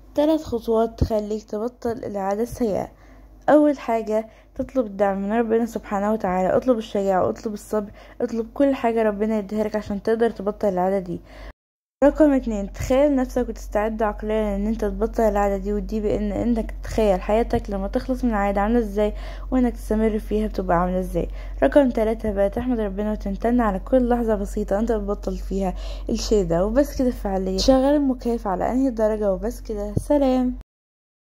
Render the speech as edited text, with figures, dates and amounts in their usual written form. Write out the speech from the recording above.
3 خطوات تخليك تبطل العادة السيئة. أول حاجة، تطلب الدعم من ربنا سبحانه وتعالى. اطلب الشجاعة، اطلب الصبر، اطلب كل حاجة ربنا يديهالك عشان تقدر تبطل العادة دي. رقم 2، تخيل نفسك وتستعد عقليا ان انت تبطل العادة دي، ودي بان انك تتخيل حياتك لما تخلص من العادة عاملة ازاي، وانك تستمر فيها بتبقى عاملة ازاي. رقم 3 بقى، تحمد ربنا وتمتن على كل لحظة بسيطة انت بتبطل فيها الشيء ده. وبس كده، فعليا شغل المكيف على انهي درجة. وبس كده، سلام.